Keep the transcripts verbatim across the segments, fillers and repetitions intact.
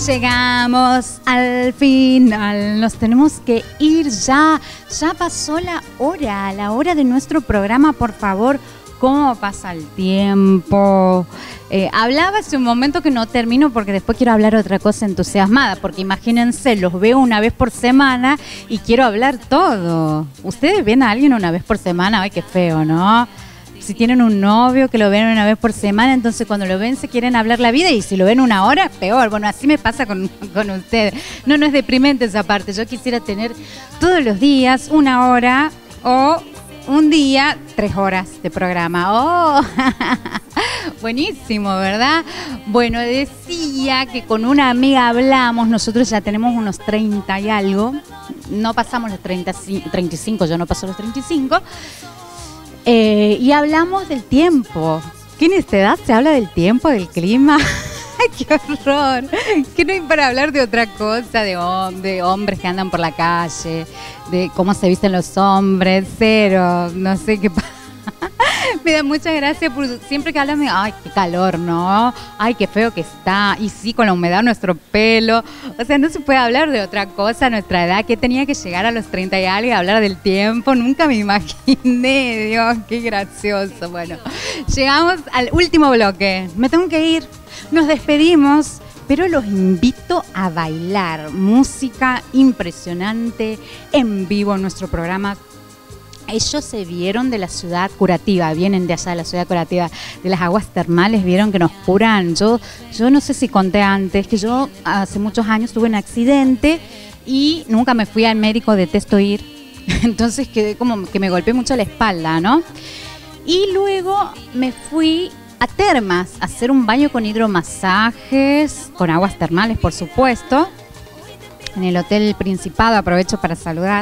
Llegamos al final, nos tenemos que ir ya, ya pasó la hora, la hora de nuestro programa, por favor, ¿cómo pasa el tiempo? Eh, hablaba hace un momento que no termino porque después quiero hablar otra cosa entusiasmada, porque imagínense, los veo una vez por semana y quiero hablar todo. ¿Ustedes ven a alguien una vez por semana? Ay, qué feo, ¿no? Si tienen un novio que lo ven una vez por semana, entonces cuando lo ven se quieren hablar la vida y si lo ven una hora, peor. Bueno, así me pasa con, con ustedes. No, no es deprimente esa parte. Yo quisiera tener todos los días una hora o un día tres horas de programa. ¡Oh! Buenísimo, ¿verdad? Bueno, decía que con una amiga hablamos, nosotros ya tenemos unos treinta y algo. No pasamos los treinta, treinta y cinco, yo no paso los treinta y cinco. Eh, y hablamos del tiempo. ¿Qué en esta edad se habla del tiempo, del clima? ¡Qué horror! Que no hay para hablar de otra cosa, de, hom de hombres que andan por la calle, de cómo se visten los hombres, cero, no sé qué pasa. Me da mucha gracia, por, siempre que hablan, ay, qué calor, ¿no? Ay, qué feo que está. Y sí, con la humedad nuestro pelo. O sea, no se puede hablar de otra cosa a nuestra edad. Que tenía que llegar a los treinta y algo y hablar del tiempo. Nunca me imaginé, Dios, qué gracioso. Bueno, llegamos al último bloque. Me tengo que ir. Nos despedimos, pero los invito a bailar. Música impresionante en vivo en nuestro programa. Ellos se vieron de la ciudad curativa, vienen de allá de la ciudad curativa, de las aguas termales, vieron que nos curan. Yo, yo no sé si conté antes, que yo hace muchos años tuve un accidente y nunca me fui al médico, detesto ir. Entonces quedé como que me golpeé mucho la espalda, ¿no? Y luego me fui a termas, a hacer un baño con hidromasajes, con aguas termales, por supuesto, en el Hotel Principado, aprovecho para saludar.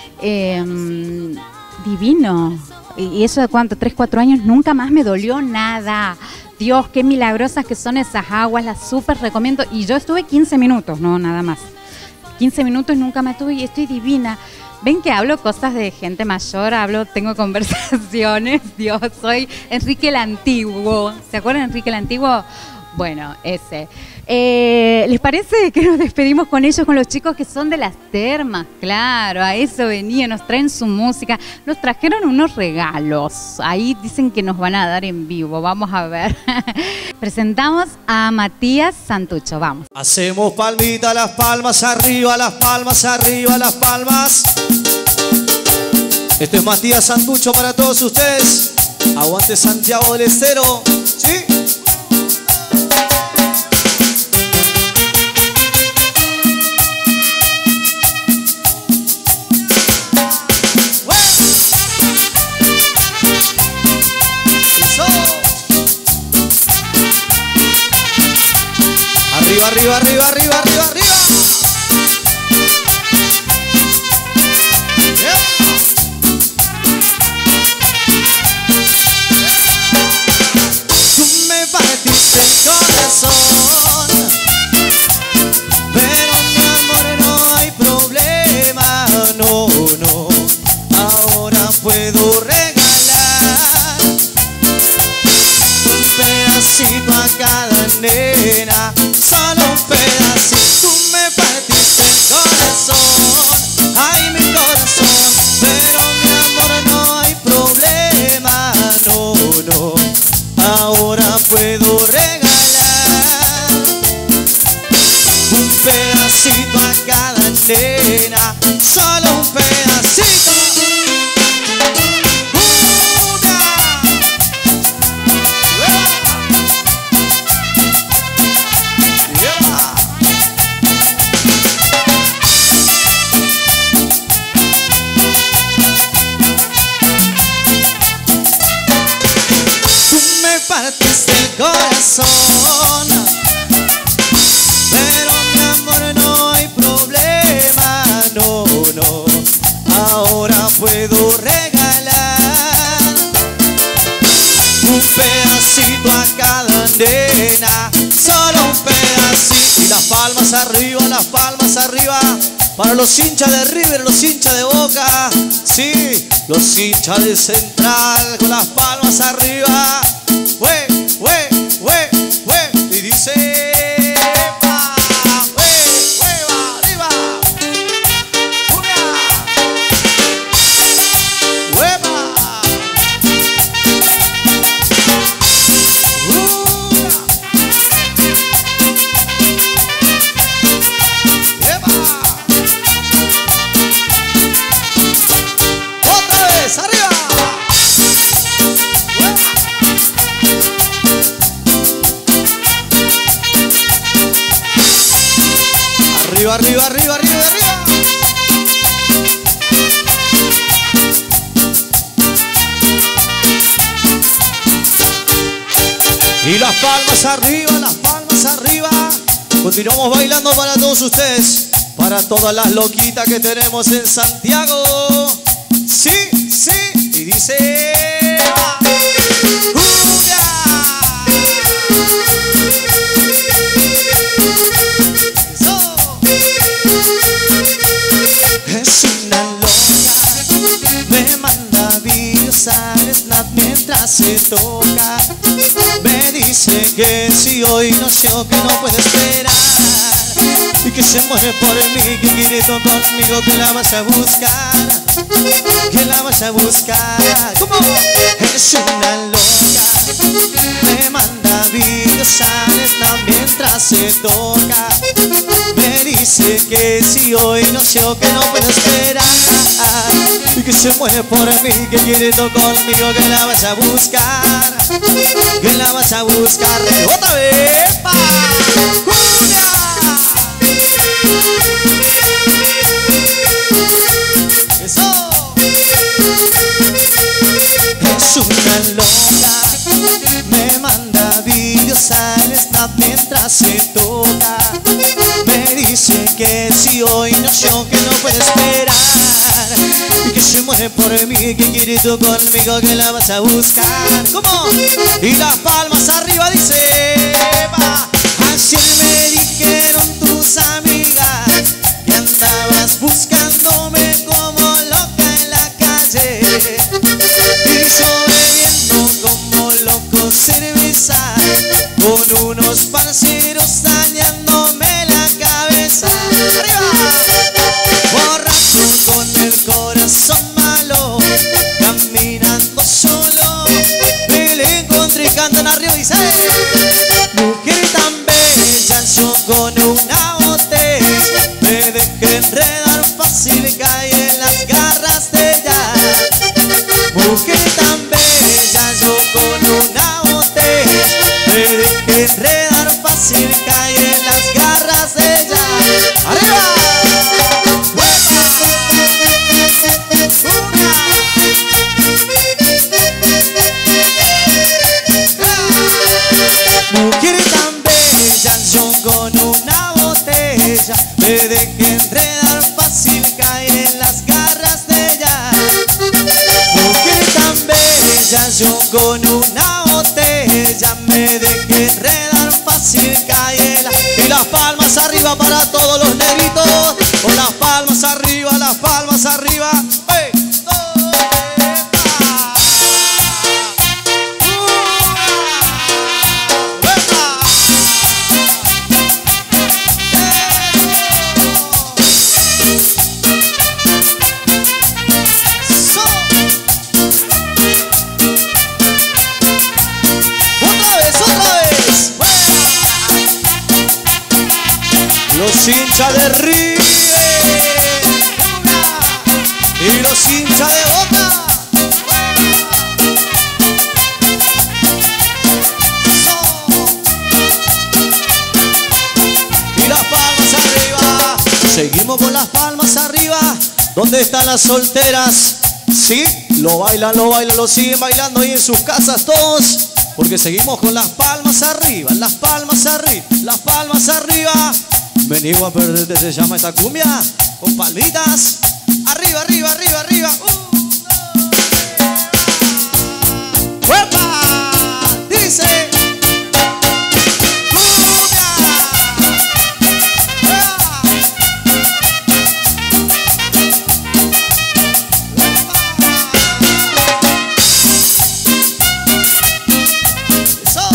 Eh, Divino. ¿Y eso de cuánto? ¿Tres, cuatro años? Nunca más me dolió nada. Dios, qué milagrosas que son esas aguas, las súper recomiendo. Y yo estuve quince minutos, no, nada más. quince minutos nunca más estuve y estoy divina. Ven que hablo cosas de gente mayor, hablo, tengo conversaciones. Dios, soy Enrique el Antiguo. ¿Se acuerdan de Enrique el Antiguo? Bueno, ese. Eh, ¿Les parece que nos despedimos con ellos, con los chicos que son de las termas? Claro, a eso venían, nos traen su música. Nos trajeron unos regalos. Ahí dicen que nos van a dar en vivo. Vamos a ver. Presentamos a Matías Santucho. Vamos. Hacemos palmita, las palmas arriba, las palmas arriba, las palmas. Este es Matías Santucho para todos ustedes. Aguante Santiago del Estero. ¿Sí? Arriba, arriba, arriba, arriba, arriba, arriba. Yeah. Tú me partiste el corazón, pero mi amor no hay problema, no, no. Ahora puedo regalar un pedacito a cada nena. Solo un pedacito, tú me partiste el corazón, ay mi corazón, pero mi amor no hay problema, no, no, ahora puedo regalar un pedacito a cada nena, solo un pedacito. Partiste el corazón, pero mi amor no hay problema, no, no, ahora puedo regalar un pedacito a cada nena, solo un pedacito. Y las palmas arriba, las palmas arriba, para los hinchas de River, los hinchas de Boca, sí, los hinchas de Central, con las palmas arriba. ¡Hue, hue, hue, hue! Y dice... ¡Pa, Arriba, arriba, arriba, arriba, arriba. Y las palmas arriba, las palmas arriba. Continuamos bailando para todos ustedes, para todas las loquitas que tenemos en Santiago. Sí, sí, y dice... Es una loca, me manda videos al Snap mientras se toca. Me dice que si hoy no sé que no puede esperar y que se muere por mí, que quiere todo conmigo, que la vas a buscar, que la vas a buscar. ¿Cómo? Es una loca, me manda videos al Snap mientras se toca. Me dice que si hoy no sé que no puedo esperar y que se muere por mí, que quiere todo conmigo, que la vas a buscar, que la vas a buscar. ¡Otra vez! ¡Pa! ¡Julia! ¡Eso! Es una loca, me manda videos al Snap mientras se toca. Me dice que si hoy no sé que no puede esperar y que se muere por mí, que quiere tú conmigo, que la vas a buscar. ¿Cómo? Y las palmas arriba dice... Va. Ayer me dijeron tus amigas que andabas buscándome como loca en la calle y yo bebiendo como loco cerveza con unos parceros dañándome la cabeza. ¡Arriba! Borracho con el corazón malo, caminando solo, me le encontré cantando arriba y dice: mujer tan bella, yo con una botella me dejé enredar fácil, caí en las garras de ella. Mujer tan bella, yo con una botella me dejé enredar fácil, caí en las garras de ella. ¡Arriba! Mujer tan bella, yo con una botella me dejé enredar fácil, caí en las garras de ella. Mujer tan bella, yo con una botella me dejé enredar fácil, caí en la... Y las palmas arriba para todos los negritos, con las palmas arriba, las palmas arriba. ¡Hey! Los hinchas de River y los hinchas de Boca. Y las palmas arriba. Seguimos con las palmas arriba. ¿Dónde están las solteras? Sí, lo bailan, lo bailan, lo siguen bailando ahí en sus casas todos, porque seguimos con las palmas arriba, las palmas arriba, las palmas arriba. Me niego a perderte, se llama esta cumbia, con palmitas. Arriba, arriba, arriba, arriba. Un, dos, tres, ¡huepa! Dice. Cumbia. ¡Huepa! Eso.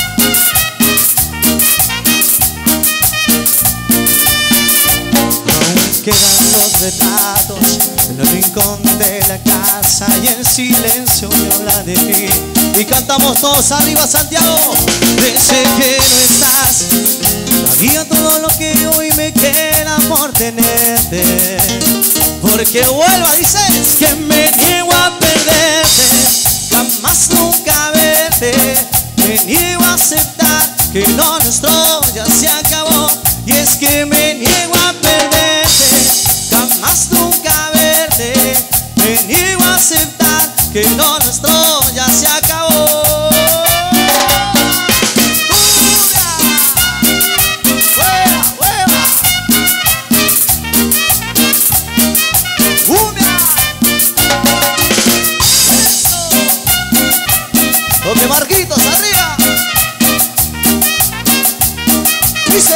Quedan los retratos en el rincón de la casa y en silencio me habla de ti. Y cantamos todos arriba, Santiago. Desde que no estás, sabía todo lo que hoy me queda por tenerte. Porque vuelva, dices, que me niego a perderte, jamás nunca verte. Me niego a aceptar que lo nuestro ya se acabó. Y es que me niego a perderte, que lo nuestro ya se acabó. Los Marquitos arriba. Dice,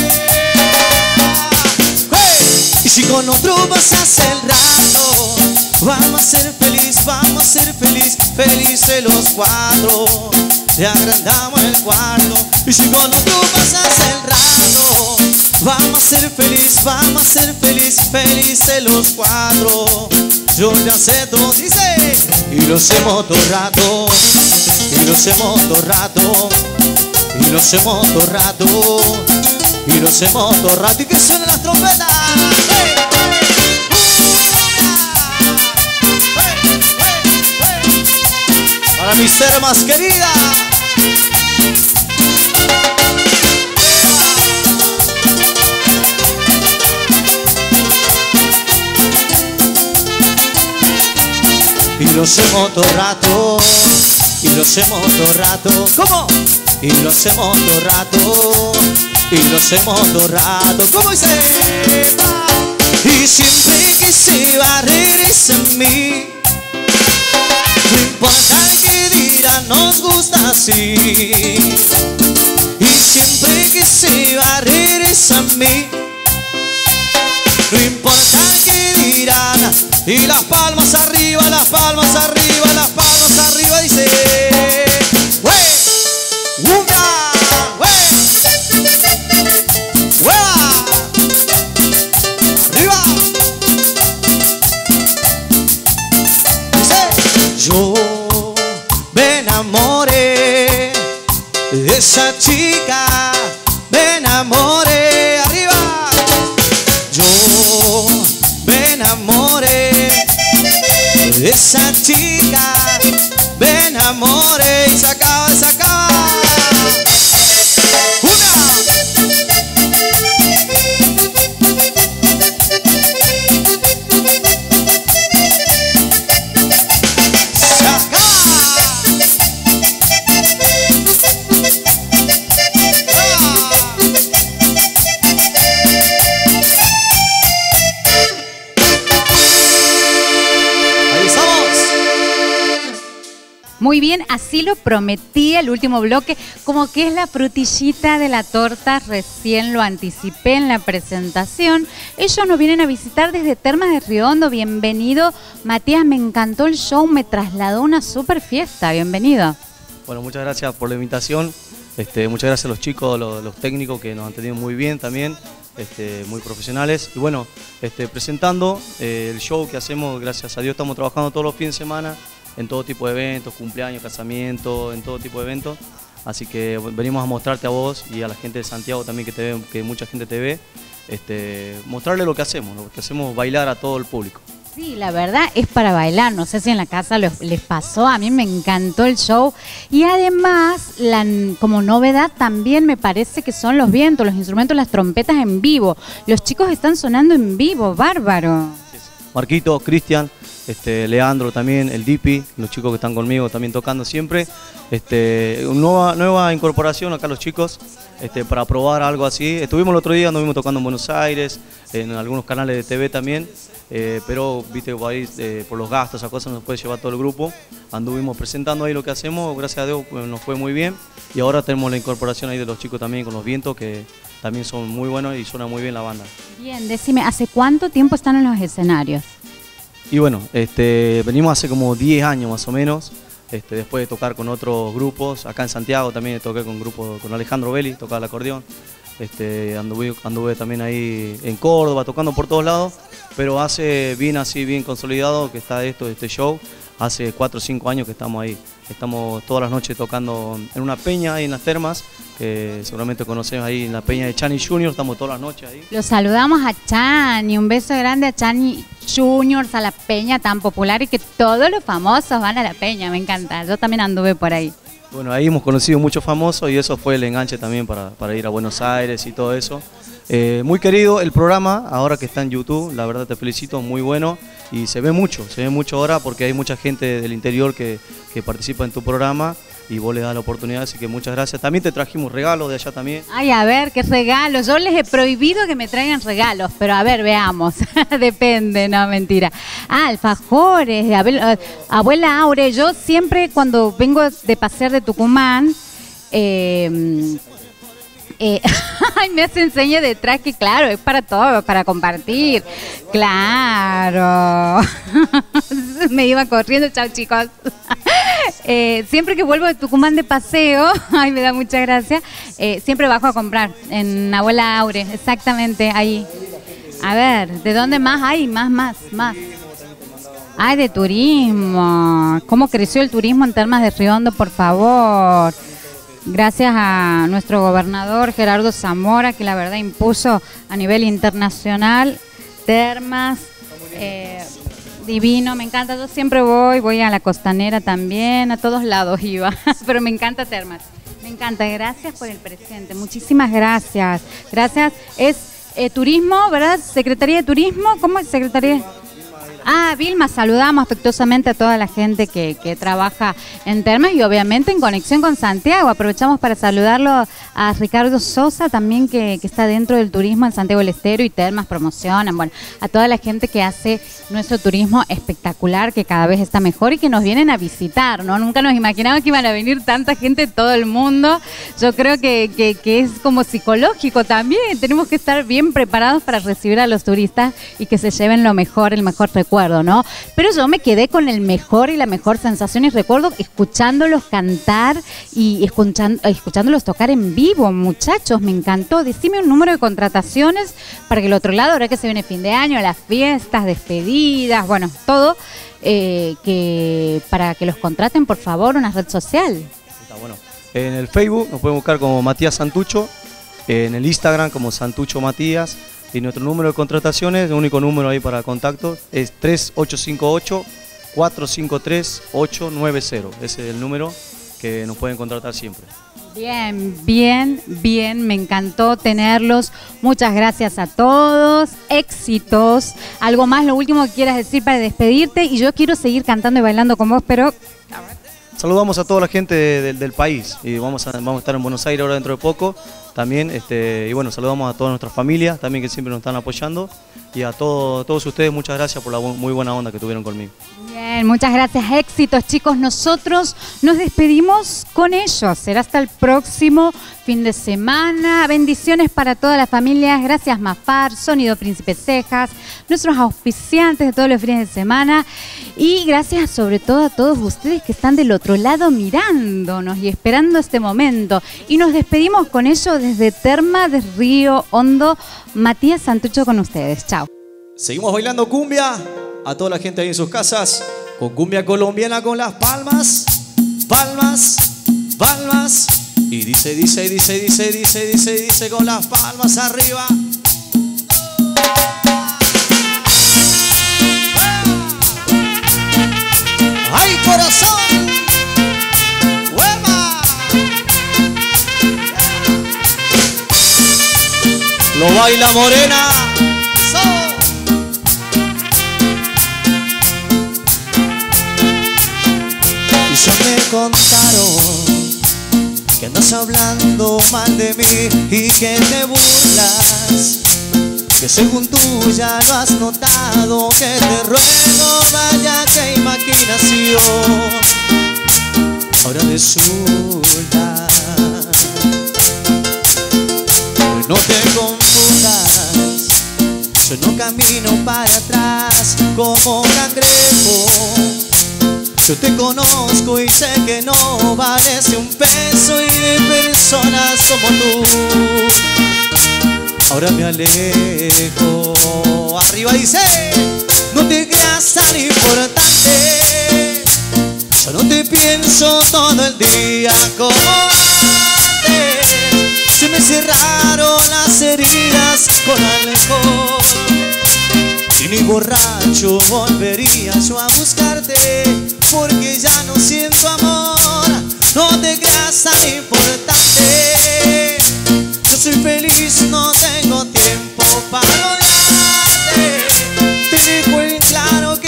hey. Y si con otro pasas el rato, vamos a ser feliz, vamos a ser feliz, felices los cuatro. Le agrandamos el cuarto. Y si con otro pasas el rato, vamos a ser feliz, vamos a ser feliz, felices los cuatro. Yo ya sé todo, dice, y lo hacemos todo rato, y lo hacemos todo rato, y lo hacemos todo rato, y lo hacemos todo rato, y que suenen las trompetas. ¡Hey! ¡Hey! ¡Hey! ¡Hey! Para mi ser más querida. Y lo hacemos todo rato, y lo hacemos todo rato. ¿Cómo? Y lo hacemos todo rato, y lo hacemos todo rato. ¿Cómo dice? Y siempre que se va regresa a mí. No importa que dirán, nos gusta así. Y siempre que se va regresa a mí. No importa que dirán. Y las palmas arriba, las palmas arriba, las palmas arriba, dice. ¡Wey! ¡Una! ¡Wey! ¡Hueva! ¡Arriba! Dice. Yo me enamoré de esa chica, me enamoré. Arriba. Yo me enamoré de esa chica, me enamoré y se acaba, se acaba. Una. Se acaba. Muy bien, así lo prometí el último bloque, como que es la frutillita de la torta, recién lo anticipé en la presentación. Ellos nos vienen a visitar desde Termas de Río Hondo. Bienvenido, Matías, me encantó el show, me trasladó a una super fiesta, bienvenido. Bueno, muchas gracias por la invitación, este, muchas gracias a los chicos, los, los técnicos que nos han tenido muy bien también, este, muy profesionales. Y bueno, este, presentando eh, el show que hacemos, gracias a Dios estamos trabajando todos los fines de semana, en todo tipo de eventos, cumpleaños, casamientos, en todo tipo de eventos. Así que venimos a mostrarte a vos y a la gente de Santiago también, que, te ve, que mucha gente te ve, este, mostrarle lo que hacemos, lo que hacemos, bailar a todo el público. Sí, la verdad es para bailar, no sé si en la casa les, les pasó, a mí me encantó el show. Y además, la, como novedad también me parece que son los vientos, los instrumentos, las trompetas en vivo. Los chicos están sonando en vivo, bárbaro. Marquito, Cristian, este, Leandro también, el Dipi, los chicos que están conmigo también tocando siempre. Este, una nueva, nueva incorporación acá los chicos, este, para probar algo así. Estuvimos el otro día, anduvimos tocando en Buenos Aires, en algunos canales de T V también, eh, pero viste por ahí, eh, por los gastos, esas cosas nos puede llevar todo el grupo. Anduvimos presentando ahí lo que hacemos, gracias a Dios nos fue muy bien. Y ahora tenemos la incorporación ahí de los chicos también con los vientos, que también son muy buenos y suena muy bien la banda. Bien, decime, ¿hace cuánto tiempo están en los escenarios? Y bueno, este, venimos hace como diez años más o menos, este, después de tocar con otros grupos. Acá en Santiago también toqué con grupo, con Alejandro Belli, tocaba el acordeón. Este, anduve, anduve también ahí en Córdoba, tocando por todos lados, pero hace bien así, bien consolidado que está esto, este show. Hace cuatro o cinco años que estamos ahí. Estamos todas las noches tocando en una peña ahí en las Termas, que seguramente conocemos ahí en la peña de Chani Junior, estamos todas las noches ahí. Los saludamos a Chani, un beso grande a Chani Junior, a la peña tan popular y que todos los famosos van a la peña, me encanta. Yo también anduve por ahí. Bueno, ahí hemos conocido muchos famosos y eso fue el enganche también para, para ir a Buenos Aires y todo eso. Eh, muy querido el programa, ahora que está en YouTube, la verdad te felicito, muy bueno. y se ve mucho, se ve mucho ahora porque hay mucha gente del interior que, que participa en tu programa y vos le das la oportunidad, así que muchas gracias. También te trajimos regalos de allá también. Ay, a ver, qué regalos. Yo les he prohibido que me traigan regalos, pero a ver, veamos. Depende, no, mentira. Ah, alfajores, abuela, abuela Aure. Yo siempre cuando vengo de pasear de Tucumán, eh, eh, ay, me hace enseña detrás que claro, es para todo, para compartir. Claro. Me iba corriendo, chao chicos. Eh, siempre que vuelvo de Tucumán de paseo, ay, me da mucha gracia, eh, siempre bajo a comprar en Abuela Aure, exactamente, ahí. A ver, ¿de dónde más hay? Más, más, más. Ay, de turismo. ¿Cómo creció el turismo en Termas de Río Hondo, por favor? Gracias a nuestro gobernador Gerardo Zamora, que la verdad impuso a nivel internacional termas. Eh, Divino, me encanta, yo siempre voy, voy a la costanera también, a todos lados iba, pero me encanta Termas, me encanta, gracias por el presente, muchísimas gracias, gracias, es eh, turismo, ¿verdad? Secretaría de Turismo, ¿cómo es Secretaría? Ah, Vilma, saludamos afectuosamente a toda la gente que, que trabaja en Termas y obviamente en conexión con Santiago. Aprovechamos para saludarlo a Ricardo Sosa también que, que está dentro del turismo en Santiago del Estero y Termas promocionan. Bueno, a toda la gente que hace nuestro turismo espectacular, que cada vez está mejor y que nos vienen a visitar, ¿no? Nunca nos imaginábamos que iban a venir tanta gente de todo el mundo. Yo creo que, que, que es como psicológico también. Tenemos que estar bien preparados para recibir a los turistas y que se lleven lo mejor, el mejor recuerdo, ¿no? Pero yo me quedé con el mejor y la mejor sensación y recuerdo escuchándolos cantar y escuchando, escuchándolos tocar en vivo, muchachos, me encantó. Decime un número de contrataciones para que el otro lado, ahora que se viene fin de año, las fiestas, despedidas, bueno, todo, eh, que para que los contraten, por favor, una red social. Está bueno. En el Facebook nos pueden buscar como Matías Santucho, en el Instagram como Santucho Matías. Y nuestro número de contrataciones, el único número ahí para contacto, es tres ocho cinco ocho, cuatro cinco tres, ocho nueve cero. Ese es el número que nos pueden contratar siempre. Bien, bien, bien, me encantó tenerlos. Muchas gracias a todos, éxitos. Algo más, lo último que quieras decir para despedirte, y yo quiero seguir cantando y bailando con vos, pero... Saludamos a toda la gente de, de, del país y vamos a, vamos a estar en Buenos Aires ahora dentro de poco también, este, y bueno, saludamos a todas nuestras familias también que siempre nos están apoyando y a todo, todos ustedes muchas gracias por la bu muy buena onda que tuvieron conmigo. Bien, muchas gracias, éxitos chicos, nosotros nos despedimos con ellos, será hasta el próximo fin de semana, bendiciones para todas las familias, gracias Mafar, Sonido Príncipe Cejas, nuestros auspiciantes de todos los fines de semana y gracias sobre todo a todos ustedes que están del otro lado mirándonos y esperando este momento y nos despedimos con ellos desde Termas de Río Hondo, Matías Santucho con ustedes, chao. Seguimos bailando cumbia, a toda la gente ahí en sus casas, con cumbia colombiana con las palmas, palmas, palmas. Y dice, dice, dice, dice, dice, dice, dice con las palmas arriba. ¡Ay, corazón! ¡Hueva! Lo baila Morena. Y ya me contaron que andas hablando mal de mí y que te burlas, que según tú ya lo has notado, que te ruego, vaya que imaginación. Ahora resulta, pues no te confundas, yo no camino para atrás como cangrejo. Yo te conozco y sé que no vales un peso y de personas como tú. Ahora me alejo. Arriba dice, no te creas tan importante. Yo no te pienso todo el día como antes. Se me cerraron las heridas con alcohol. Y ni borracho volvería yo a buscarte, porque ya no siento amor. No te creas tan importante. Yo soy feliz, no tengo tiempo para odiarte. Te dejo en claro que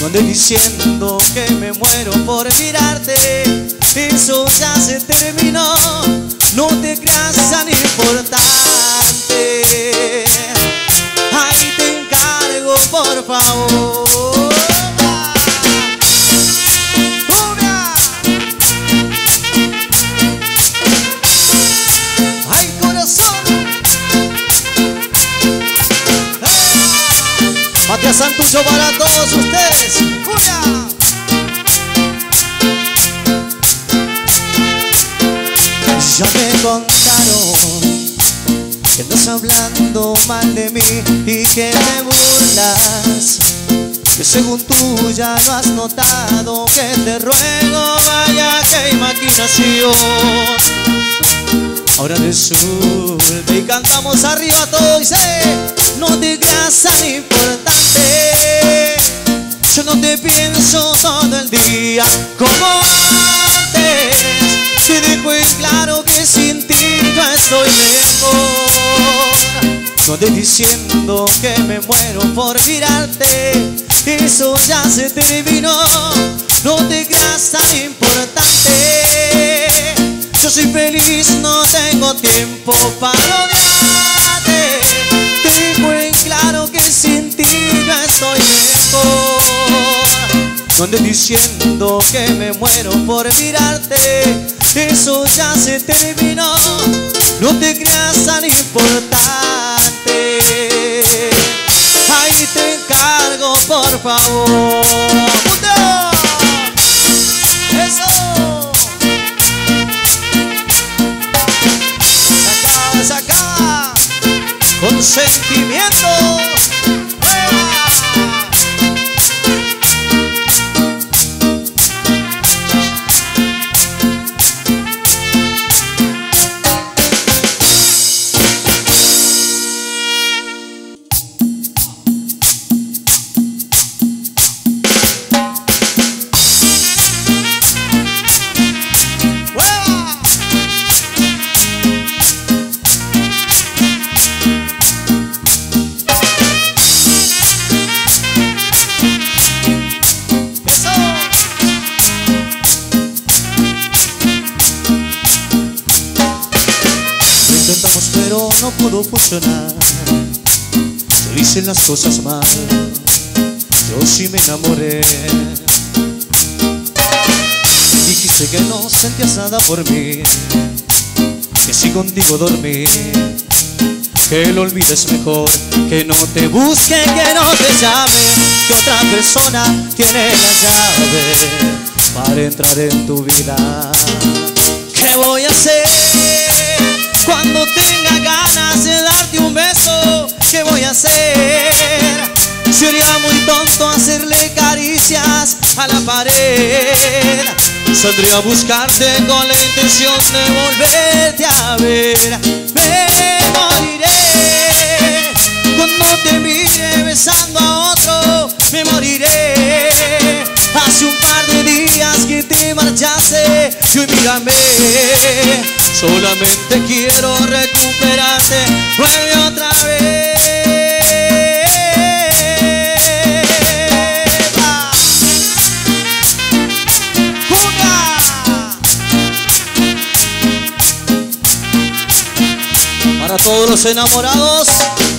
No andes diciendo que me muero por mirarte, eso ya se terminó. No te creas tan importante. Ahí te encargo, por favor. ¡Ay, corazón! Matías Santucho para todos ustedes. ¡Una! Ya me contaron que andas hablando mal de mí y que me burlas, que según tú ya lo has notado, que te ruego, vaya qué imaginación. Ahora resulta y cantamos arriba todo y sé, no te creas tan importante. Yo no te pienso todo el día como antes. Te dejo en claro que sin ti yo estoy mejor. No andes diciendo que me muero por mirarte, eso ya se terminó. No te creas tan importante. Yo soy feliz, no tengo tiempo para odiarte. Te dejo en claro que sin ti yo estoy mejor. No andes diciendo que me muero por mirarte, eso ya se terminó. No te creas tan importante. Ahí te encargo, por favor. ¡Punto! ¡Eso! Se acaba, se acaba. Con sentimiento. Pero no pudo funcionar. Se dicen las cosas mal, yo sí me enamoré. Dijiste que no sentías nada por mí, que si contigo dormí, que lo olvides mejor, que no te busque, que no te llame, que otra persona tiene la llave para entrar en tu vida. ¿Qué voy a hacer cuando tenga ganas de darte un beso? ¿Qué voy a hacer? Sería muy tonto hacerle caricias a la pared. Saldría a buscarte con la intención de volverte a ver. Me moriré cuando te mire besando a otro. Me moriré. Hace un par de días que te marchaste y hoy mírame. Solamente quiero recuperarte. Vuelve otra vez. Va. ¡Juga! Para todos los enamorados.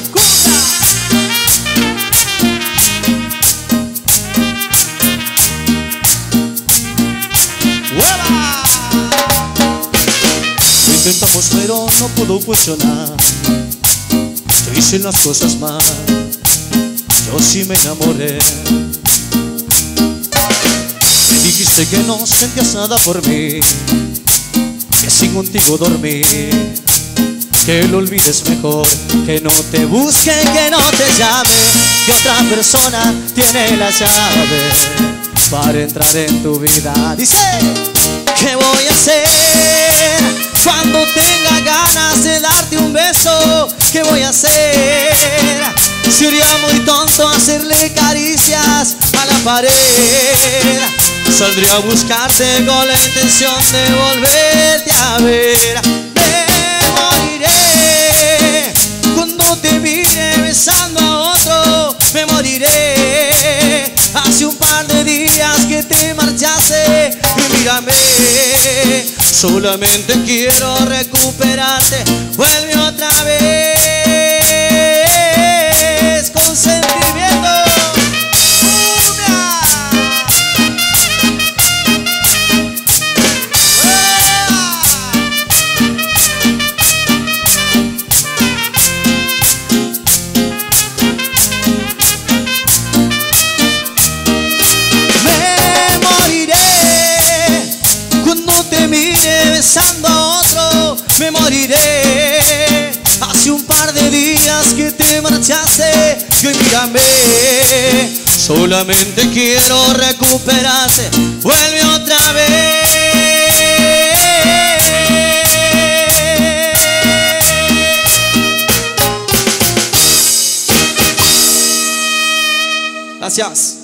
Intentamos pero no pudo funcionar. Te hice las cosas mal, yo sí me enamoré. Me dijiste que no sentías nada por mí, que sin contigo dormí, que lo olvides mejor, que no te busque, que no te llame, que otra persona tiene la llave para entrar en tu vida. Dice, ¿qué voy a hacer cuando tenga ganas de darte un beso? ¿Qué voy a hacer? Sería muy tonto hacerle caricias a la pared. Saldría a buscarte con la intención de volverte a ver. Me moriré cuando te mire besando a otro. Me moriré. Hace un par de días que te marchaste y mírame, solamente quiero recuperarte. Vuelve otra vez con sentimiento. Besando a otro, me moriré. Hace un par de días que te marchaste y hoy mírame, solamente quiero recuperarte. Vuelve otra vez. Gracias.